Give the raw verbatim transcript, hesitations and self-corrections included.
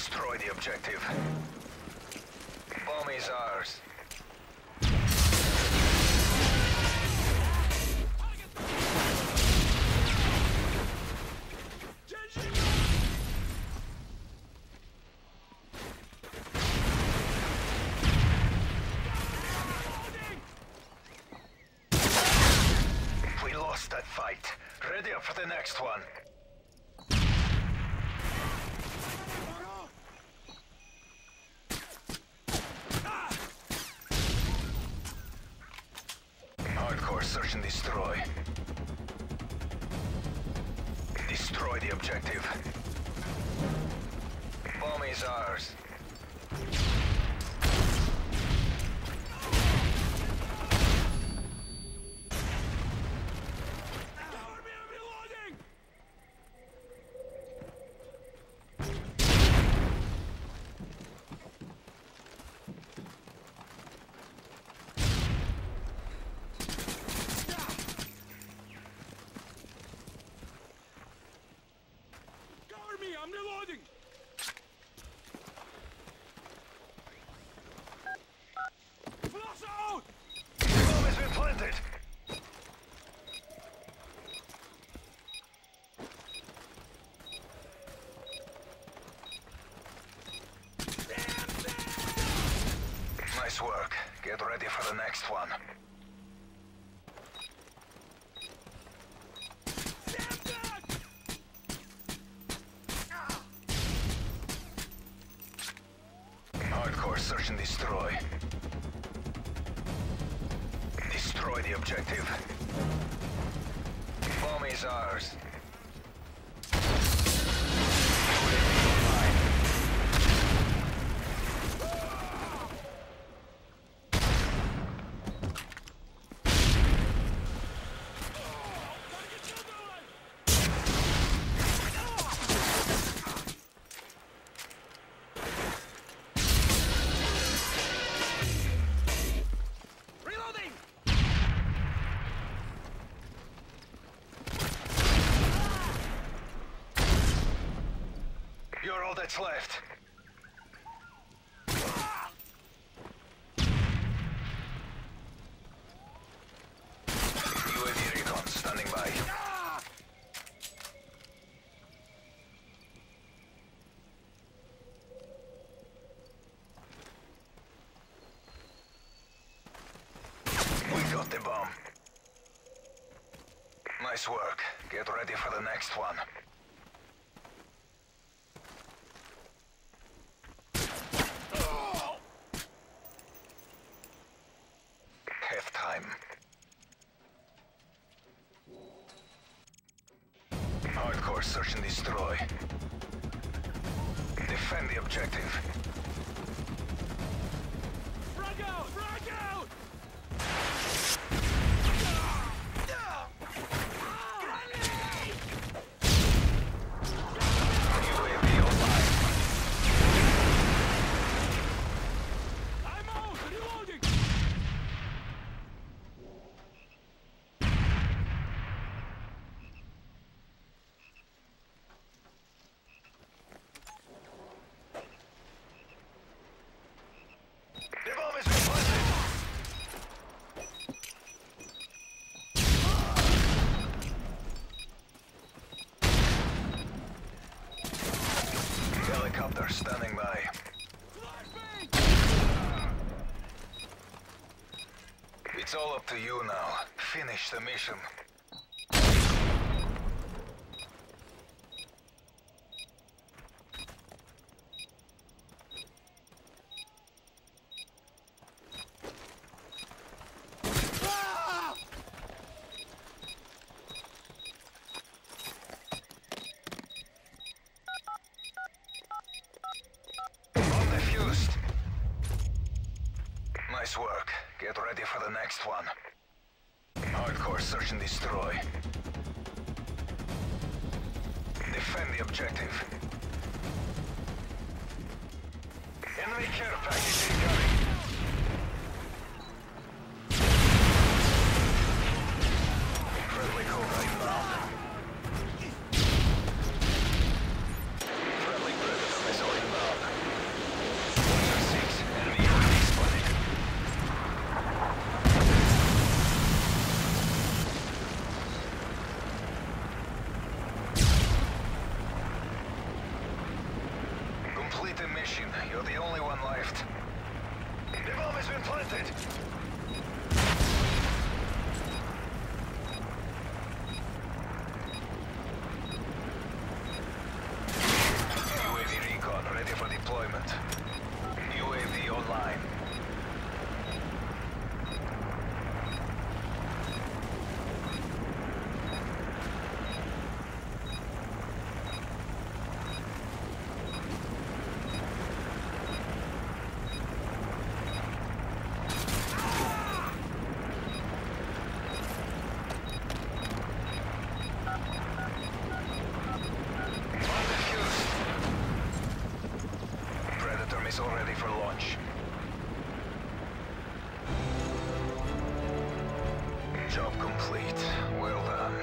Destroy the objective. Bomb is ours. We lost that fight. Ready up for the next one. Hardcore search and destroy. Destroy the objective. Bomb is ours. I'm reloading! Flash out! Bomb has been planted! Nice work. Get ready for the next one. Hardcore search and destroy. Destroy the objective. Bomb is ours. You're all that's left. U A V recon standing by. We got the bomb. Nice work. Get ready for the next one. Time. Hardcore search and destroy. Defend the objective. Frag out! Frag out! U A V online. I'm out! Reloading! The bomb has been planted. Helicopter standing by. It's all up to you now. Finish the mission. Bomb defused. Nice work. Get ready for the next one. Hardcore search and destroy. Defend the objective. Enemy care package incoming. Friendly Cobra inbound. Friendly Predator missile inbound. mission. You're the only one left. The bomb has been planted. U A V recon ready for deployment. U A V online. Missile ready for launch. Job complete. Well done.